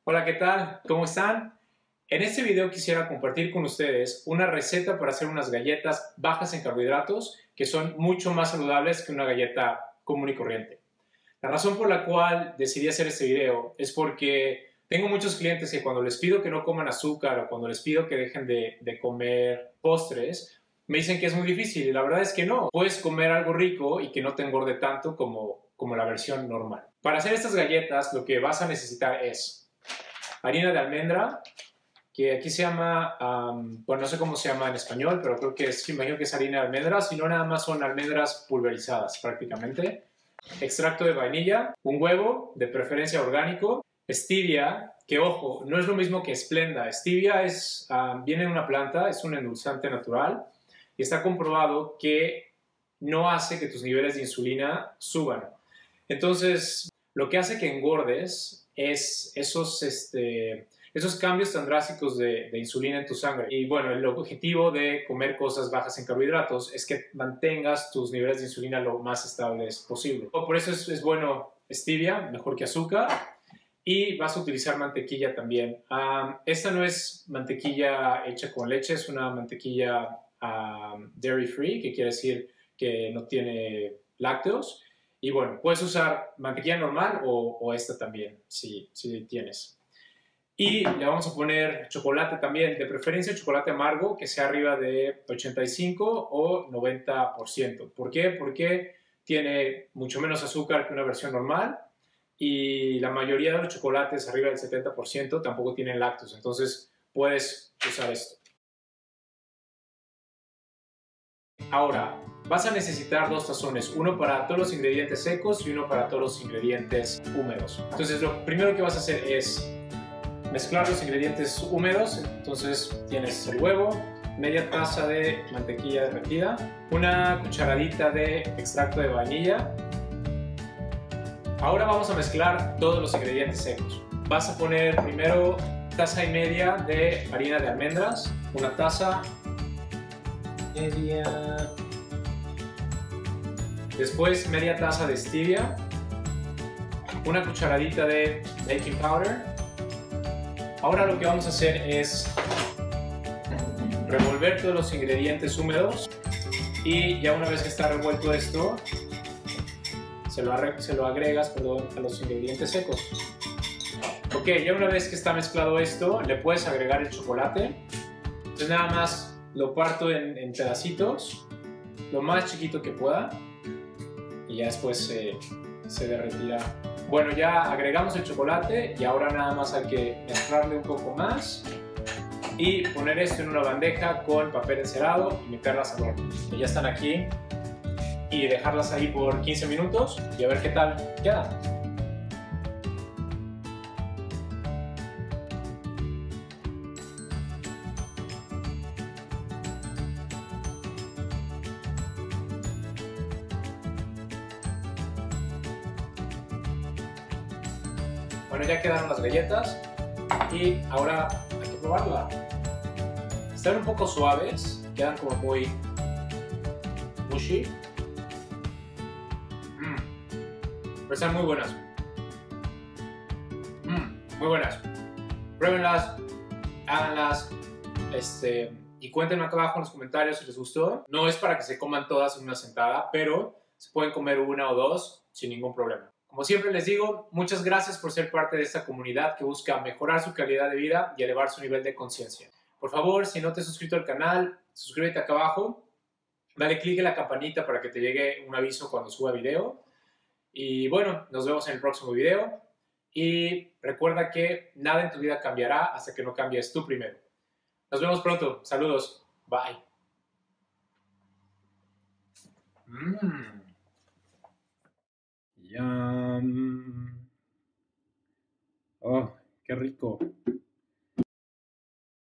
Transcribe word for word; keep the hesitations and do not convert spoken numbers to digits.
Hola, ¿qué tal? ¿Cómo están? En este video quisiera compartir con ustedes una receta para hacer unas galletas bajas en carbohidratos que son mucho más saludables que una galleta común y corriente. La razón por la cual decidí hacer este video es porque tengo muchos clientes que cuando les pido que no coman azúcar o cuando les pido que dejen de, de comer postres, me dicen que es muy difícil y la verdad es que no. Puedes comer algo rico y que no te engorde tanto como, como la versión normal. Para hacer estas galletas lo que vas a necesitar es harina de almendra, que aquí se llama, um, bueno, no sé cómo se llama en español, pero creo que es, imagino que es harina de almendra, si no nada más son almendras pulverizadas prácticamente. Extracto de vainilla, un huevo, de preferencia orgánico, stevia, que ojo, no es lo mismo que Splenda. Stevia es, um, viene de una planta, es un endulzante natural y está comprobado que no hace que tus niveles de insulina suban. Entonces, lo que hace que engordes es esos, este, esos cambios tan drásticos de, de insulina en tu sangre. Y bueno, el objetivo de comer cosas bajas en carbohidratos es que mantengas tus niveles de insulina lo más estables posible. Por eso es, es bueno stevia, mejor que azúcar. Y vas a utilizar mantequilla también. Um, esta no es mantequilla hecha con leche, es una mantequilla um, dairy free, que quiere decir que no tiene lácteos. Y bueno, puedes usar mantequilla normal o, o esta también, si, si tienes. Y le vamos a poner chocolate también, de preferencia chocolate amargo, que sea arriba de ochenta y cinco o noventa por ciento. ¿Por qué? Porque tiene mucho menos azúcar que una versión normal y la mayoría de los chocolates arriba del setenta por ciento tampoco tienen lácteos. Entonces puedes usar esto. Ahora, vas a necesitar dos tazones, uno para todos los ingredientes secos y uno para todos los ingredientes húmedos. Entonces, lo primero que vas a hacer es mezclar los ingredientes húmedos. Entonces, tienes el huevo, media taza de mantequilla derretida, una cucharadita de extracto de vainilla. Ahora vamos a mezclar todos los ingredientes secos. Vas a poner primero taza y media de harina de almendras, una taza media, después media taza de stevia, una cucharadita de baking powder. Ahora lo que vamos a hacer es revolver todos los ingredientes húmedos y ya una vez que está revuelto esto, se lo, se lo agregas perdón, a los ingredientes secos. Ok, ya una vez que está mezclado esto, le puedes agregar el chocolate. Entonces nada más lo parto en, en pedacitos, lo más chiquito que pueda, y ya después se, se derretirá. Bueno, ya agregamos el chocolate y ahora nada más hay que mezclarle un poco más y poner esto en una bandeja con papel encerado y meterlas al horno. Y ya están aquí y dejarlas ahí por quince minutos y a ver qué tal queda. Bueno, ya quedaron las galletas y ahora hay que probarla. Están un poco suaves, quedan como muy mushy. Mm. Pero están muy buenas. Mm, muy buenas. Pruébenlas, háganlas este, y cuéntenme acá abajo en los comentarios si les gustó. No es para que se coman todas en una sentada, pero se pueden comer una o dos sin ningún problema. Como siempre les digo, muchas gracias por ser parte de esta comunidad que busca mejorar su calidad de vida y elevar su nivel de conciencia. Por favor, si no te has suscrito al canal, suscríbete acá abajo, dale click en la campanita para que te llegue un aviso cuando suba video. Y bueno, nos vemos en el próximo video. Y recuerda que nada en tu vida cambiará hasta que no cambies tú primero. Nos vemos pronto. Saludos. Bye. Mmm. Yum. Oh, qué rico.